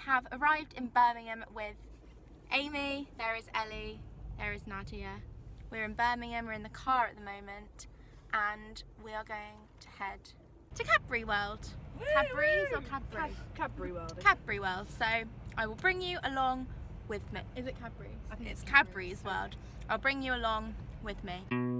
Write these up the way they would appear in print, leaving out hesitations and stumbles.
have arrived in Birmingham with Amy, there is Ellie, there is Nadia. We're in Birmingham, we're in the car at the moment, and we are going to head to Cadbury World. Cadbury's or Cadbury? Cadbury World. Cadbury World. So I will bring you along with me. Is it Cadbury's? I think it's Cadbury's World. I'll bring you along with me.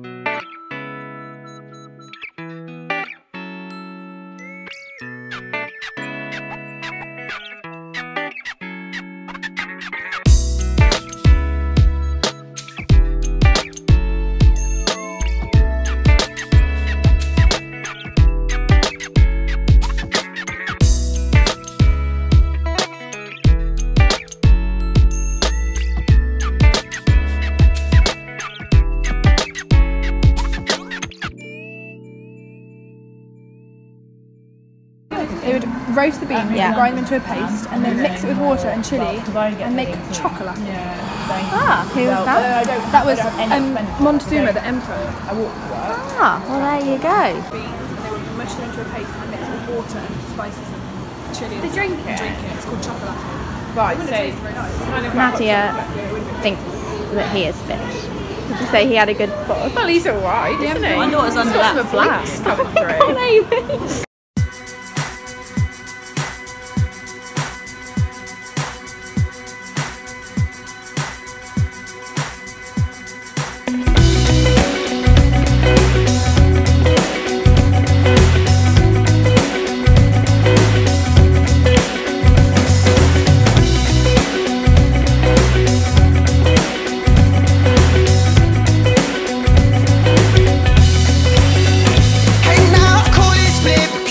They would roast the beans and grind them into a paste and then mix it with water and chilli and make chocolate. Ah, who was that? That was Montezuma, the emperor. Ah, well there you go. Beans and they would mush them into a paste and mix it with water and spices and chilli. To drink it? It's called chocolate. Right, so Nadia thinks that he is fish. Did you say he had a good bod? well, he's alright, isn't he? I thought it was under that flask. Coming through. Oh, maybe. Hey now, call it split.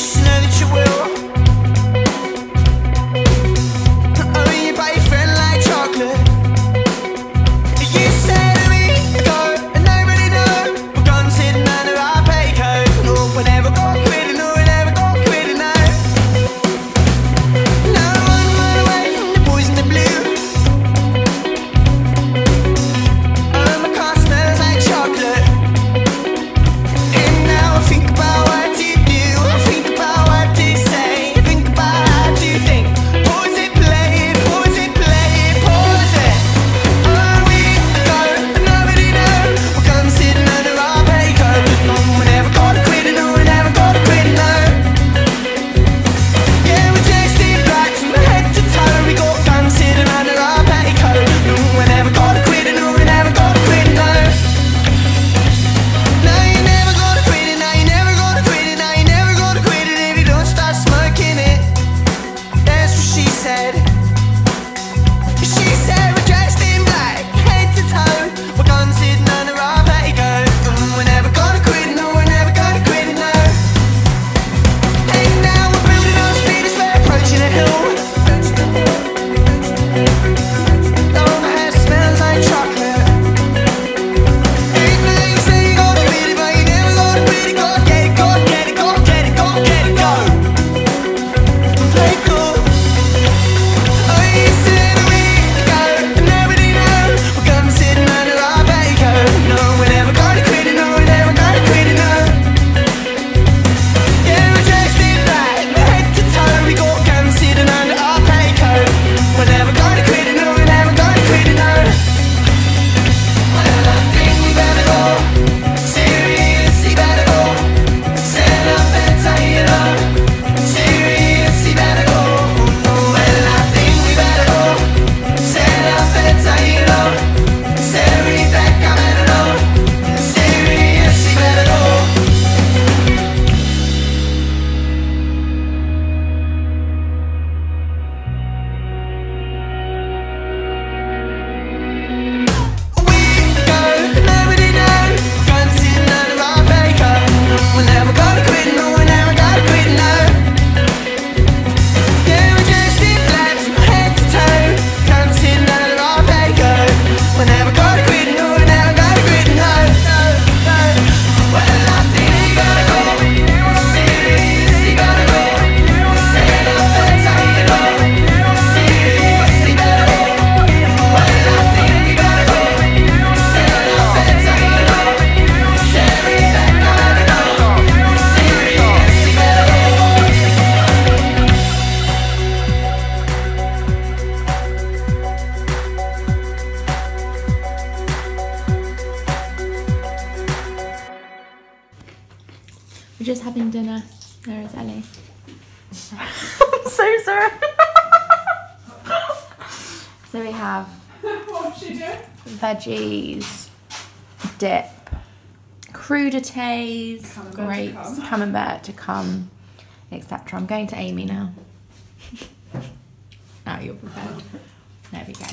We're just having dinner. There is Ellie. I'm so sorry. So we have veggies, dip, crudités, grapes, camembert to come, etc. I'm going to Amy now. Now you're prepared. There we go.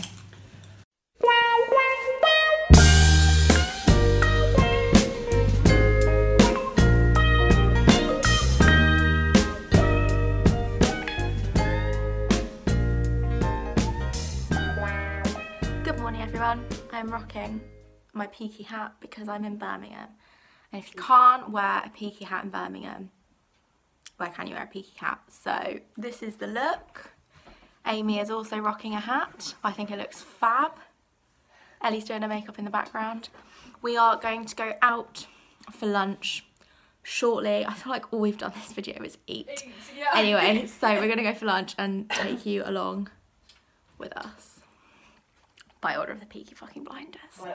Good morning everyone. I'm rocking my peaky hat because I'm in Birmingham. And if you can't wear a peaky hat in Birmingham, where can you wear a peaky hat? So this is the look. Amy is also rocking a hat. I think it looks fab. Ellie's doing her makeup in the background. We are going to go out for lunch shortly. I feel like all we've done this video is eat. Yeah. Anyway, so we're going to go for lunch and take you along with us. By order of the Peaky fucking Blinders.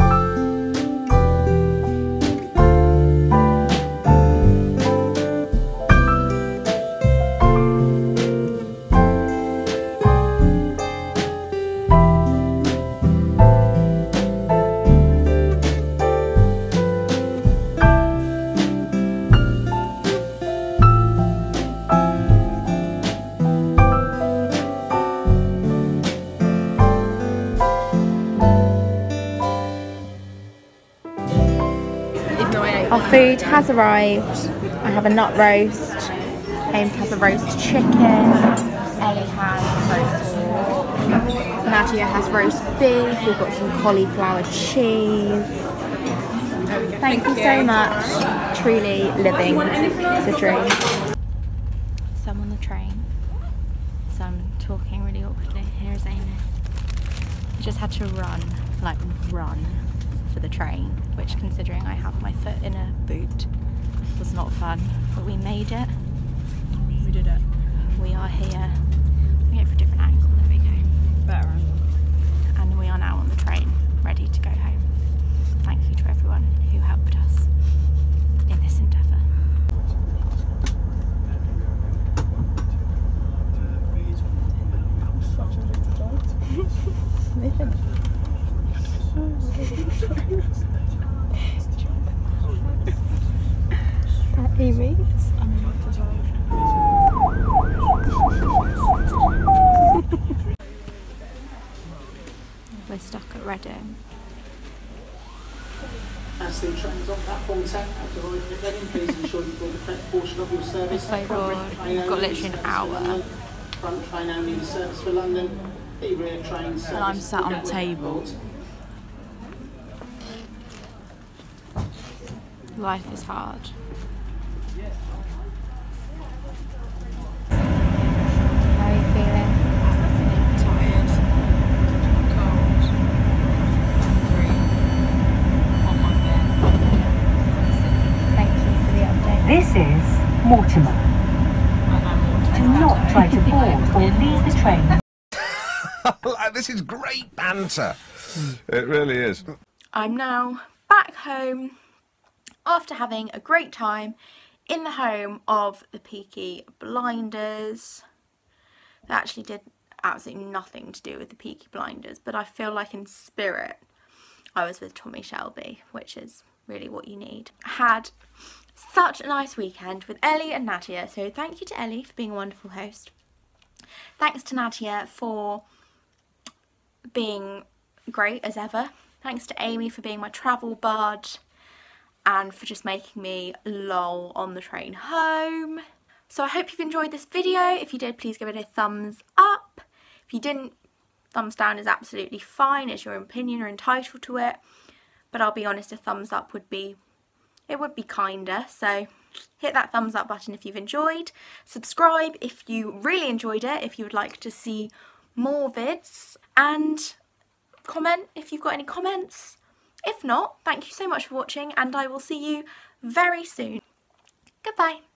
Our food has arrived. I have a nut roast. Ames has a roast chicken. Ellie has roast pork. Nadia has roast beef. We've got some cauliflower cheese. Thank you so much. Truly living the dream. So I'm on the train. So I'm talking really awkwardly. Here's Amy. I just had to run for the train, which, considering I have my foot in a boot, was not fun, but we made it. We did it. We are here. We go for a different angle. There we go. Better angle. And we are now on the train, ready to go home. Thank you to everyone who helped us in this endeavour. Amy. We're stuck at Reading. As the trains on platform 10 have arrived at Reading, please ensure you've got the correct portion of your service. It's so bored. We've got literally an hour. Front train only the service for London. The rear train service. And I'm sat on a table. Life is hard. How are you feeling? Tired. Cold. Hungry. On my bed. Thank you for the update. This is Mortimer. Do not try to board or leave the train. This is great banter. It really is. I'm now back home after having a great time in the home of the Peaky Blinders. They actually did absolutely nothing to do with the Peaky Blinders, but I feel like in spirit I was with Tommy Shelby, which is really what you need. I had such a nice weekend with Ellie and Nadia, so thank you to Ellie for being a wonderful host. Thanks to Nadia for being great as ever. Thanks to Amy for being my travel bud and for just making me lol on the train home. So I hope you've enjoyed this video. If you did, please give it a thumbs up. If you didn't, thumbs down is absolutely fine. It's your opinion, you're entitled to it. But I'll be honest, a thumbs up would be kinder. So hit that thumbs up button if you've enjoyed. Subscribe if you really enjoyed it, if you would like to see more vids. And comment if you've got any comments. If not, thank you so much for watching and I will see you very soon. Goodbye.